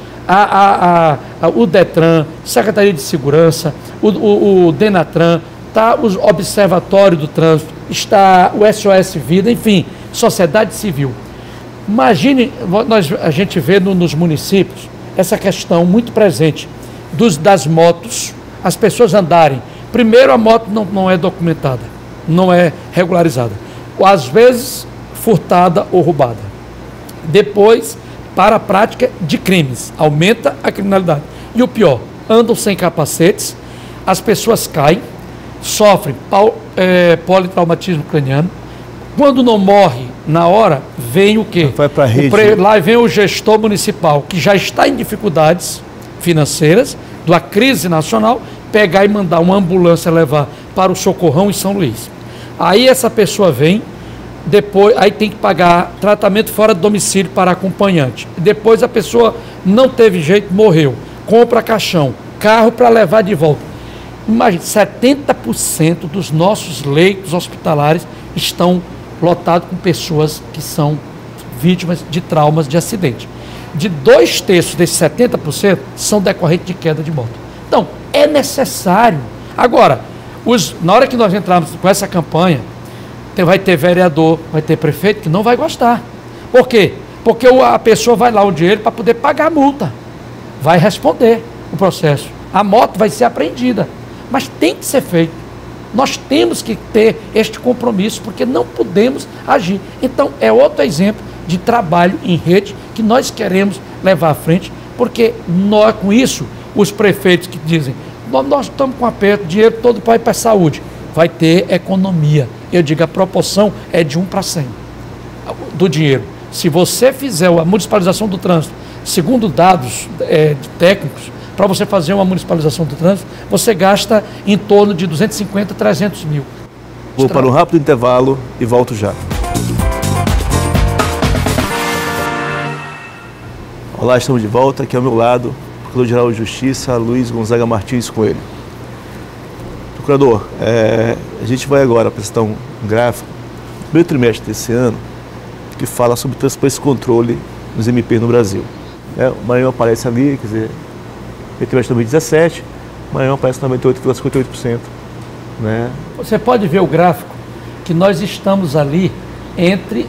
o DETRAN, Secretaria de Segurança, o DENATRAN, está o Observatório do Trânsito, está o SOS Vida, enfim, sociedade civil. Imagine, a gente vê nos municípios essa questão muito presente das motos, as pessoas andarem. Primeiro, a moto não é documentada, não é regularizada. Às vezes, furtada ou roubada. Depois, para a prática de crimes, aumenta a criminalidade. E o pior, andam sem capacetes, as pessoas caem, sofrem politraumatismo craniano. Quando não morre na hora, vem o quê? Vai para a rede. Lá vem o gestor municipal, que já está em dificuldades financeiras, da crise nacional, pegar e mandar uma ambulância levar para o Socorrão em São Luís. Aí essa pessoa vem, depois aí tem que pagar tratamento fora do domicílio para acompanhante. Depois a pessoa não teve jeito, morreu. Compra caixão, carro para levar de volta. Imagine, 70% dos nossos leitos hospitalares estão lotados com pessoas que são vítimas de traumas de acidente. De 2/3 desses 70% são decorrentes de queda de moto. Então, é necessário. Agora, na hora que nós entrarmos com essa campanha, vai ter vereador, vai ter prefeito que não vai gostar. Por quê? Porque a pessoa vai lá o dinheiro para poder pagar a multa. Vai responder o processo. A moto vai ser apreendida. Mas tem que ser feito. Nós temos que ter este compromisso, porque não podemos agir. Então, é outro exemplo de trabalho em rede que nós queremos levar à frente, porque nós, com isso, os prefeitos que dizem, nós estamos com aperto, dinheiro todo para ir para a saúde, vai ter economia. Eu digo, a proporção é de 1 para 100 do dinheiro. Se você fizer a municipalização do trânsito, segundo dados técnicos, para você fazer uma municipalização do trânsito, você gasta em torno de 250 a 300 mil. Vou para um rápido intervalo e volto já. Olá, estamos de volta. Aqui ao meu lado, o Procurador-Geral de Justiça, Luiz Gonzaga Martins Coelho. Procurador, a gente vai agora apresentar um gráfico do primeiro trimestre desse ano que fala sobre transparência e controle nos MP no Brasil. O Maranhão aparece ali, quer dizer, primeiro trimestre de 2017, o Maranhão aparece 98,58%. Né? Você pode ver o gráfico que nós estamos ali entre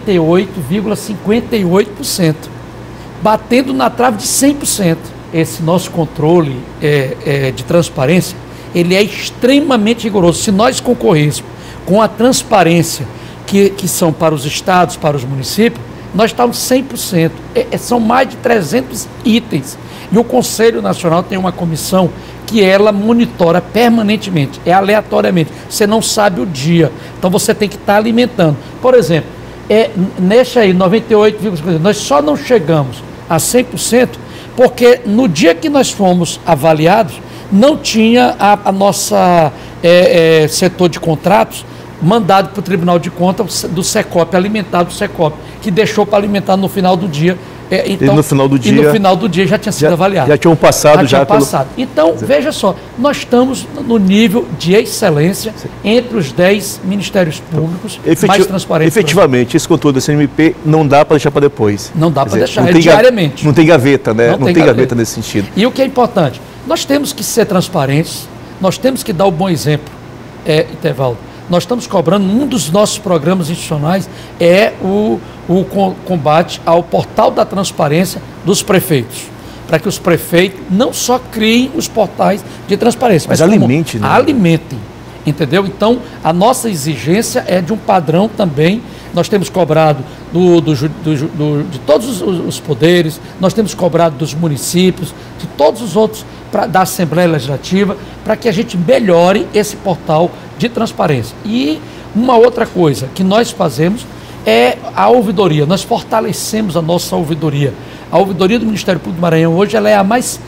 98,58%, batendo na trave de 100%. Esse nosso controle de transparência, ele é extremamente rigoroso. Se nós concorrêssemos com a transparência que são para os estados, para os municípios, nós estamos 100%. São mais de 300 itens. E o Conselho Nacional tem uma comissão que ela monitora permanentemente, aleatoriamente. Você não sabe o dia, então você tem que estar alimentando. Por exemplo, neste aí, 98,5%, nós só não chegamos a 100% porque no dia que nós fomos avaliados, não tinha a nossa setor de contratos mandado para o Tribunal de Contas do Secop, alimentado do Secop, que deixou para alimentar no final do dia. Então, e no final do dia já tinha sido avaliado. Já tinham passado. Então, veja só, nós estamos no nível de excelência entre os 10 ministérios públicos mais transparentes. Efetivamente, esse controle da CNMP não dá para deixar para depois. Não dá para deixar, diariamente. Não tem gaveta, né? Não tem gaveta nesse sentido. E o que é importante, nós temos que ser transparentes, nós temos que dar o bom exemplo, Etevaldo. Nós estamos cobrando, um dos nossos programas institucionais é o combate ao portal da transparência dos prefeitos, para que os prefeitos não só criem os portais de transparência, mas alimentem, né? Alimentem, entendeu? Então, a nossa exigência é de um padrão também. Nós temos cobrado de todos os poderes, nós temos cobrado dos municípios, de todos os outros, da Assembleia Legislativa, para que a gente melhore esse portal de transparência. E uma outra coisa que nós fazemos é a ouvidoria. Nós fortalecemos a nossa ouvidoria. A ouvidoria do Ministério Público do Maranhão hoje ela é a mais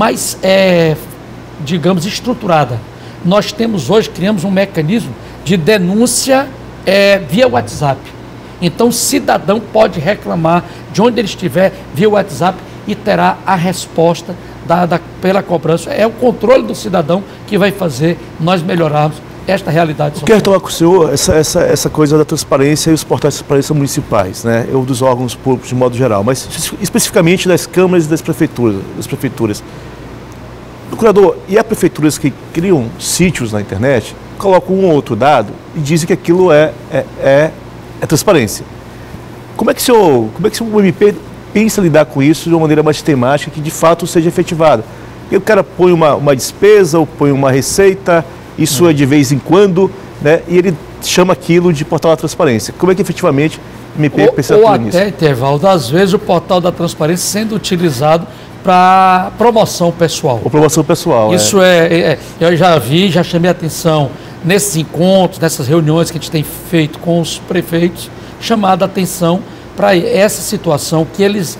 digamos, estruturada. Nós criamos um mecanismo de denúncia via WhatsApp. Então o cidadão pode reclamar de onde ele estiver via WhatsApp e terá a resposta dada pela cobrança. É o controle do cidadão que vai fazer nós melhorarmos esta realidade social. Quero falar com o senhor essa coisa da transparência e os portais de transparência municipais, né? Ou dos órgãos públicos de modo geral, mas especificamente das câmaras e das prefeituras. Procurador, e há prefeituras que criam sítios na internet, colocam um ou outro dado e dizem que aquilo é transparência. Como é que o MP pensa lidar com isso de uma maneira mais sistemática que de fato seja efetivada? E o cara põe uma despesa ou põe uma receita, isso é de vez em quando, né? E ele chama aquilo de portal da transparência. Como é que efetivamente o MP pensa nisso? Ou até, Etevaldo, às vezes o portal da transparência sendo utilizado para promoção pessoal. Ou promoção pessoal. Isso eu já chamei a atenção nesses encontros, nessas reuniões que a gente tem feito com os prefeitos, chamado a atenção para essa situação que eles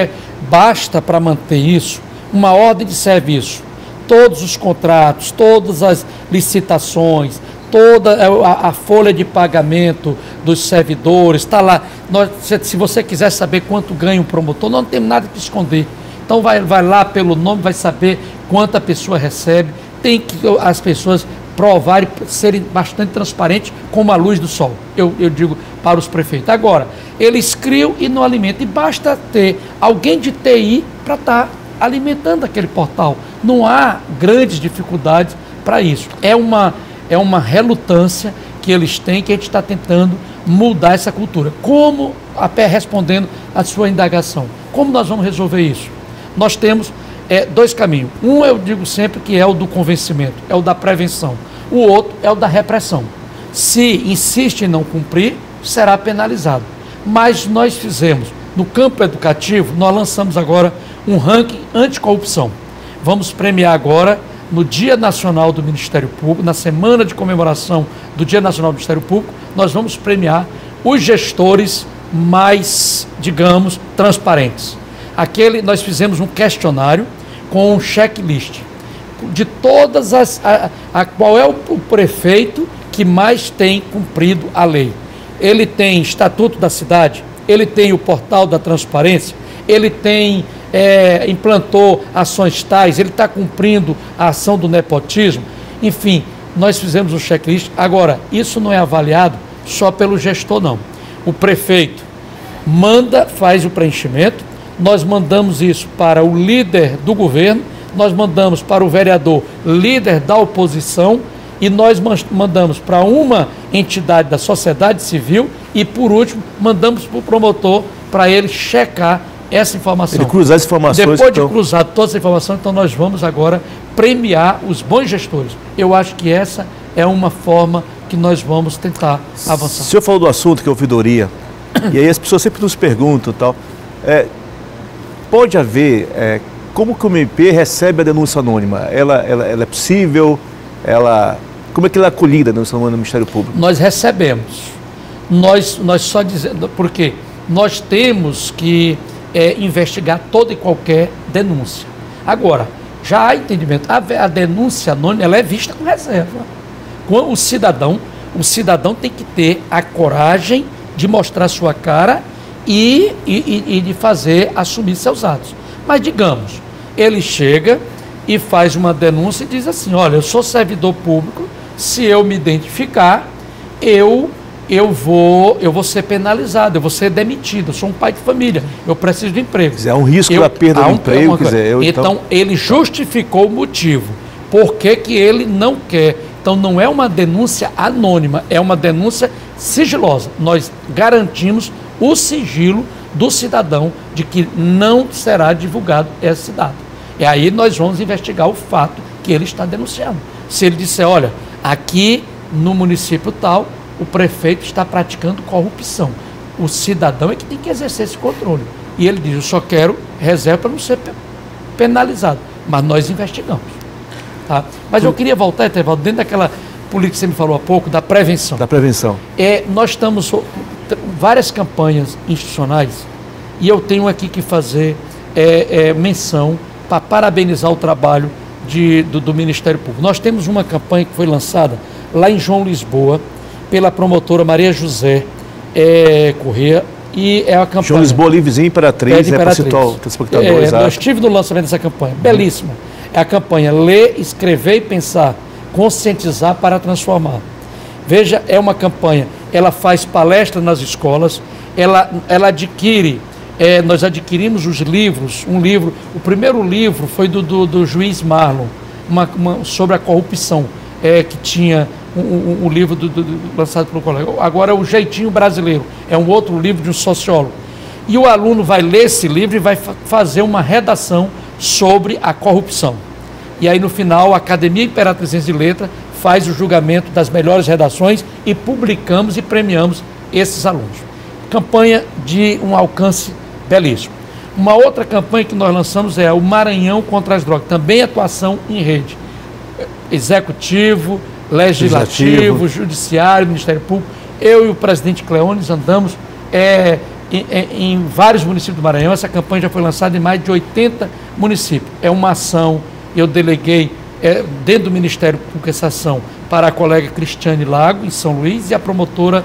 basta para manter isso uma ordem de serviço. Todos os contratos, todas as licitações, toda a folha de pagamento dos servidores, está lá. Se você quiser saber quanto ganha um promotor, nós não temos nada para esconder. Então vai lá pelo nome, vai saber quanto a pessoa recebe. Tem que as pessoas provarem, serem bastante transparentes como a luz do sol, eu digo para os prefeitos. Agora, eles criam e não alimentam, e basta ter alguém de TI para estar alimentando aquele portal. Não há grandes dificuldades para isso. É uma relutância que eles têm, que a gente está tentando mudar essa cultura. Como, respondendo à sua indagação, como nós vamos resolver isso? Nós temos dois caminhos. Um eu digo sempre que é o do convencimento, é o da prevenção. O outro é o da repressão. Se insiste em não cumprir, será penalizado. Mas nós fizemos, no campo educativo, nós lançamos agora um ranking anticorrupção. Vamos premiar agora, no Dia Nacional do Ministério Público, na semana de comemoração do Dia Nacional do Ministério Público, nós vamos premiar os gestores mais, digamos, transparentes. Nós fizemos um questionário com um checklist de todas qual é o prefeito que mais tem cumprido a lei. Ele tem estatuto da cidade, ele tem o portal da transparência, ele tem implantou ações tais, ele está cumprindo a ação do nepotismo. Enfim, nós fizemos um checklist. Agora, isso não é avaliado só pelo gestor, não. O prefeito faz o preenchimento, nós mandamos isso para o líder do governo, nós mandamos para o vereador, líder da oposição, e nós mandamos para uma entidade da sociedade civil e, por último, mandamos para o promotor para ele checar essa informação. Ele cruzar as informações. Depois de cruzar todas as informações, então nós vamos agora premiar os bons gestores. Eu acho que essa é uma forma que nós vamos tentar avançar. O senhor falou do assunto que é ouvidoria, e aí as pessoas sempre nos perguntam tal. Pode haver como que o MP recebe a denúncia anônima? Ela é possível? Como é que ela é acolhida a denúncia anônima no Ministério Público? Nós recebemos. Nós só dizendo, porque nós temos que investigar toda e qualquer denúncia. Agora, já há entendimento, a denúncia anônima ela é vista com reserva. O cidadão tem que ter a coragem de mostrar sua cara e de assumir seus atos. Mas digamos, ele chega e faz uma denúncia e diz assim, olha, eu sou servidor público, se eu me identificar, eu vou ser penalizado, eu vou ser demitido, eu sou um pai de família, eu preciso de emprego. Há um risco da perda do emprego. Então, ele justificou o motivo. Por que ele não quer? Então, não é uma denúncia anônima, é uma denúncia sigilosa. Nós garantimos o sigilo do cidadão de que não será divulgado esse dado. E aí nós vamos investigar o fato que ele está denunciando. Se ele disser, olha, aqui no município tal, o prefeito está praticando corrupção. O cidadão é que tem que exercer esse controle. E ele diz, eu só quero reserva para não ser penalizado. Mas nós investigamos. Tá? Mas eu queria voltar, Etevaldo, dentro daquela política que você me falou há pouco, da prevenção. Da prevenção. Nós estamos várias campanhas institucionais e eu tenho aqui que fazer menção para parabenizar o trabalho do Ministério Público. Nós temos uma campanha que foi lançada lá em João Lisboa, pela promotora Maria José Corrêa, e é a campanha... João Lisboa, ali vizinho Imperatriz, para citar o telespectador, eu estive no lançamento dessa campanha, belíssima. É a campanha Ler, Escrever e Pensar, Conscientizar para Transformar. Veja, é uma campanha, ela faz palestra nas escolas, ela adquire, nós adquirimos os livros, o primeiro livro foi do juiz Marlon, sobre a corrupção, que tinha um livro lançado pelo colega. Agora, O Jeitinho Brasileiro, é um outro livro de um sociólogo. E o aluno vai ler esse livro e vai fazer uma redação sobre a corrupção. E aí, no final, a Academia Imperatrizense de Letras faz o julgamento das melhores redações e publicamos e premiamos esses alunos. Campanha de um alcance belíssimo. Uma outra campanha que nós lançamos é o Maranhão contra as Drogas, também atuação em rede. Executivo, Legislativo, Judiciário, Ministério Público. Eu e o presidente Cleones andamos em vários municípios do Maranhão. Essa campanha já foi lançada em mais de 80 municípios. É uma ação, eu deleguei dentro do Ministério Público essa ação para a colega Cristiane Lago, em São Luís, e a promotora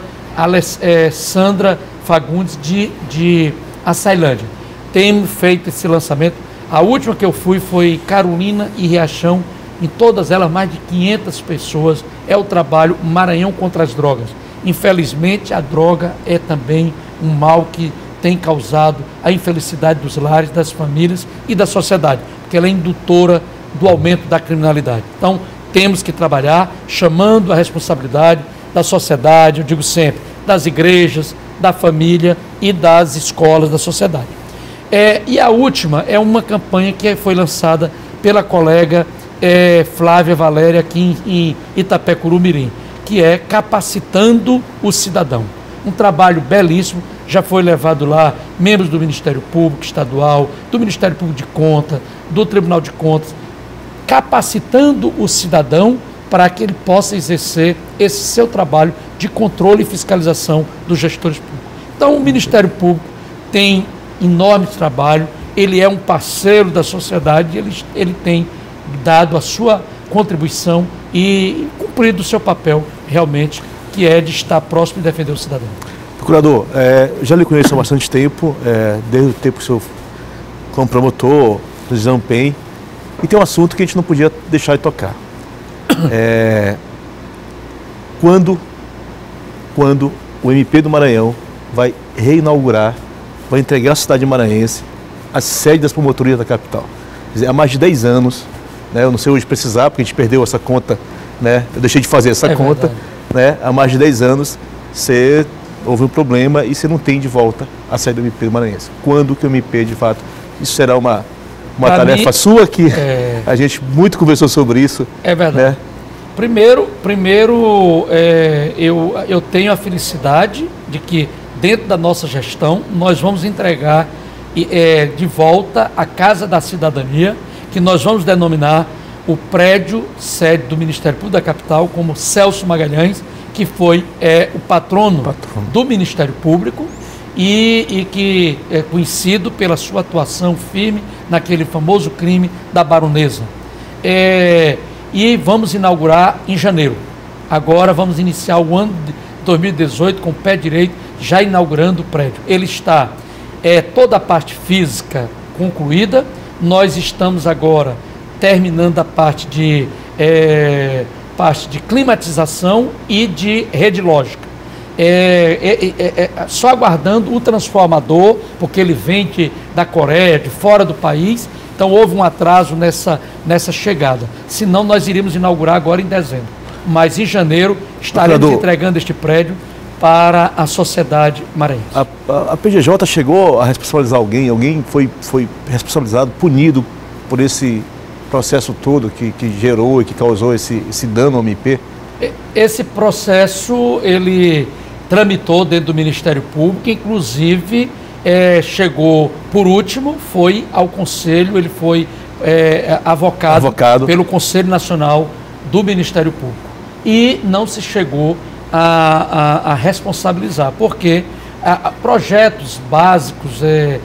Sandra Fagundes, de Açailândia. Temos feito esse lançamento. A última que eu fui foi Carolina e Riachão. Em todas elas, mais de 500 pessoas. É o trabalho Maranhão contra as Drogas. Infelizmente, a droga é também um mal que tem causado a infelicidade dos lares, das famílias e da sociedade, porque ela é indutora do aumento da criminalidade. Então, temos que trabalhar chamando a responsabilidade da sociedade, eu digo sempre, das igrejas, da família e das escolas da sociedade. E a última é uma campanha que foi lançada pela colega Flávia Valéria, aqui em Itapecuru-Mirim, que é Capacitando o Cidadão. Um trabalho belíssimo, já foi levado lá membros do Ministério Público Estadual, do Ministério Público de Contas, do Tribunal de Contas, capacitando o cidadão para que ele possa exercer esse seu trabalho de controle e fiscalização dos gestores públicos. Então, o Ministério Público tem enorme trabalho, ele é um parceiro da sociedade, ele tem dado a sua contribuição e cumprido o seu papel realmente, que é de estar próximo e defender o cidadão. Procurador, já lhe conheço há bastante tempo, desde o tempo que o senhor como promotor, presidente do PEN, e tem um assunto que a gente não podia deixar de tocar. Quando o MP do Maranhão vai reinaugurar, vai entregar à cidade maranhense a sede das promotorias da capital? Quer dizer, há mais de 10 anos, né, eu não sei hoje precisar, porque a gente perdeu essa conta, né, eu deixei de fazer essa conta, né, há mais de 10 anos houve um problema e você não tem de volta a sede do MP do Maranhense. Quando que o MP, de fato, isso será uma tarefa sua, que a gente muito conversou sobre isso. É verdade. Né? Primeiro eu tenho a felicidade de que dentro da nossa gestão nós vamos entregar de volta à Casa da Cidadania, que nós vamos denominar o prédio sede do Ministério Público da Capital como Celso Magalhães, que foi o patrono do Ministério Público e que é conhecido pela sua atuação firme naquele famoso crime da Baronesa. E vamos inaugurar em janeiro. Agora vamos iniciar o ano de 2018 com o pé direito, já inaugurando o prédio. Ele está toda a parte física concluída. Nós estamos agora terminando a parte de climatização e de rede lógica. Só aguardando o transformador, porque ele vem da Coreia, de fora do país, então houve um atraso nessa chegada. Senão nós iríamos inaugurar agora em dezembro. Mas em janeiro estaremos entregando este prédio para a sociedade maranhense. A PGJ chegou a responsabilizar alguém? Alguém foi responsabilizado, punido por esse processo todo que gerou e que causou esse dano ao MP? Esse processo, ele tramitou dentro do Ministério Público, inclusive chegou, por último, foi ao Conselho, ele foi avocado pelo Conselho Nacional do Ministério Público. E não se chegou a responsabilizar, porque projetos básicos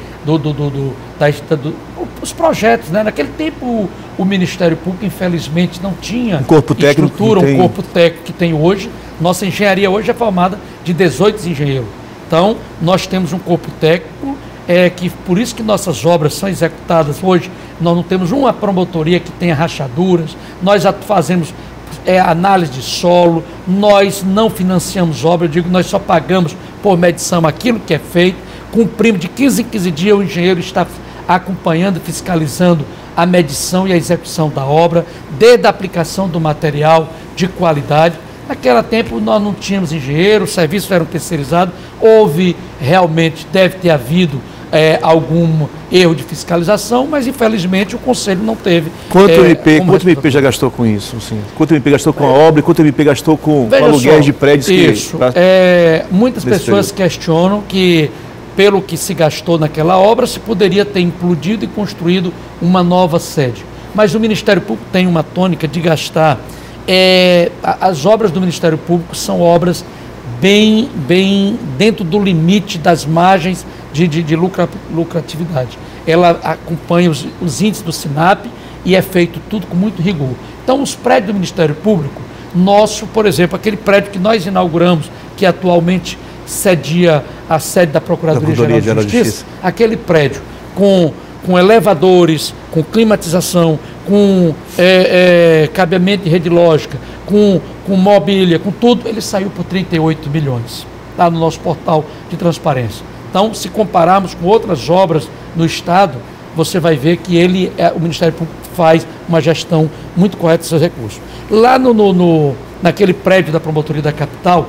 os projetos, né? Naquele tempo o Ministério Público infelizmente não tinha corpo técnico estrutura, um corpo técnico que tem hoje. Nossa engenharia hoje é formada de 18 engenheiros. Então nós temos um corpo técnico que por isso que nossas obras são executadas hoje. Nós não temos uma promotoria que tenha rachaduras, nós fazemos análise de solo, nós não financiamos obra, eu digo, nós só pagamos por medição aquilo que é feito, cumprimos de 15 em 15 dias, o engenheiro está acompanhando, fiscalizando a medição e a execução da obra, desde a aplicação do material de qualidade. Naquele tempo nós não tínhamos engenheiro, os serviços eram terceirizados, deve ter havido algum erro de fiscalização, mas infelizmente o Conselho não teve. Quanto o MP já gastou com isso? Assim? Quanto o MP gastou com a obra e quanto o MP gastou com aluguéis de prédios? Isso. Muitas pessoas questionam que, pelo que se gastou naquela obra, se poderia ter implodido e construído uma nova sede. Mas o Ministério Público tem uma tônica de gastar. As obras do Ministério Público são obras bem dentro do limite das margens de lucratividade. Ela acompanha os índices do SINAP e é feito tudo com muito rigor. Então, os prédios do Ministério Público, por exemplo, aquele prédio que nós inauguramos, que atualmente cedia a sede da Procuradoria-Geral de Justiça, aquele prédio com elevadores, com climatização, com cabeamento de rede lógica, com mobília, com tudo, ele saiu por 38 milhões, lá no nosso portal de transparência. Então, se compararmos com outras obras no Estado, você vai ver que o Ministério Público faz uma gestão muito correta dos seus recursos. Lá naquele prédio da Promotoria da Capital,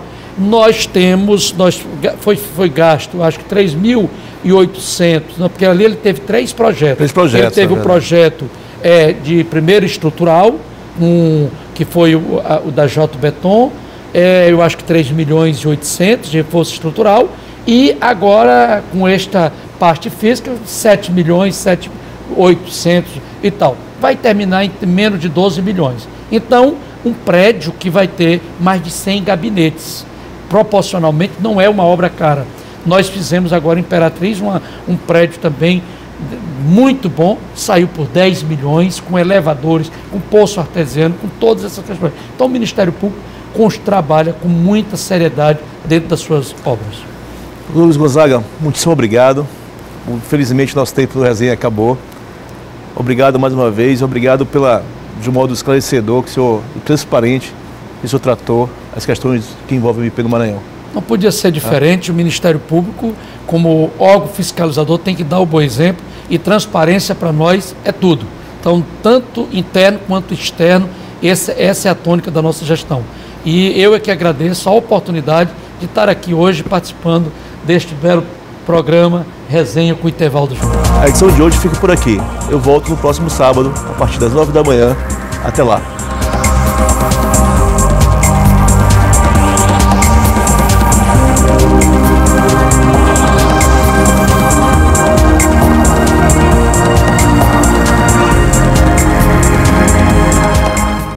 foi gasto, acho que 3.800, porque ali ele teve três projetos. Ele teve o projeto de primeiro estrutural, que foi o da J Beton, eu acho que 3.800.000 de reforço estrutural, e agora com esta parte física, 7.800.000 e tal. Vai terminar em menos de 12 milhões. Então, um prédio que vai ter mais de 100 gabinetes. Proporcionalmente não é uma obra cara. Nós fizemos agora em Imperatriz um prédio também muito bom, saiu por 10 milhões, com elevadores, com poço artesiano, com todas essas questões. Então o Ministério Público trabalha com muita seriedade dentro das suas obras. Luiz Gonzaga, muitíssimo obrigado. Infelizmente nosso tempo do resenha acabou. Obrigado mais uma vez, obrigado de um modo esclarecedor, que o senhor, transparente, que o senhor tratou as questões que envolvem o MP do Maranhão. Não podia ser diferente. O Ministério Público, como órgão fiscalizador, tem que dar o bom exemplo, e transparência para nós é tudo. Então, tanto interno quanto externo, essa é a tônica da nossa gestão. E eu é que agradeço a oportunidade de estar aqui hoje participando deste belo programa Resenha com Itevaldo Júnior. A edição de hoje fica por aqui. Eu volto no próximo sábado, a partir das 9 da manhã. Até lá.